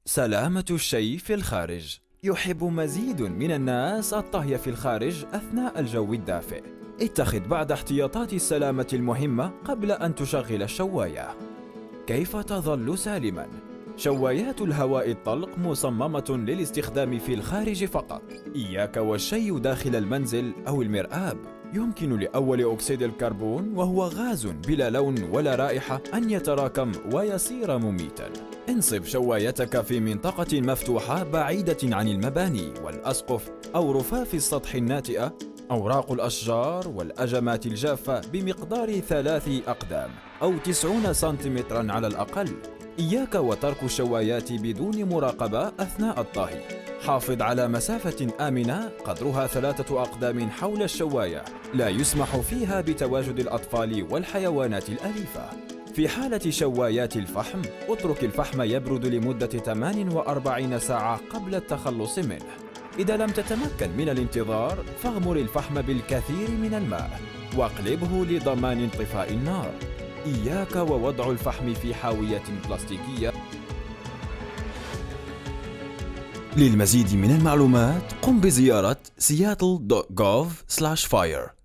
سلامة الشيء في الخارج. يحب مزيد من الناس الطهي في الخارج أثناء الجو الدافئ. اتخذ بعض احتياطات السلامة المهمة قبل أن تشغل الشواية. كيف تظل سالماً؟ شوايات الهواء الطلق مصممة للاستخدام في الخارج فقط. إياك والشيء داخل المنزل أو المرآب. يمكن لأول أكسيد الكربون، وهو غاز بلا لون ولا رائحة، أن يتراكم ويصير مميتاً. انصب شوايتك في منطقة مفتوحة بعيدة عن المباني والأسقف أو رفاف السطح الناتئة. أوراق الأشجار والأجمات الجافة بمقدار 3 أقدام أو 90 سنتيمتراً على الأقل. إياك وترك الشوايات بدون مراقبة أثناء الطهي. حافظ على مسافة آمنة قدرها 3 أقدام حول الشواية، لا يسمح فيها بتواجد الأطفال والحيوانات الأليفة. في حالة شوايات الفحم، اترك الفحم يبرد لمدة 48 ساعة قبل التخلص منه. إذا لم تتمكن من الانتظار، فاغمر الفحم بالكثير من الماء واقلبه لضمان انطفاء النار. إياك ووضع الفحم في حاوية بلاستيكية. للمزيد من المعلومات قم بزيارة seattle.gov/fire.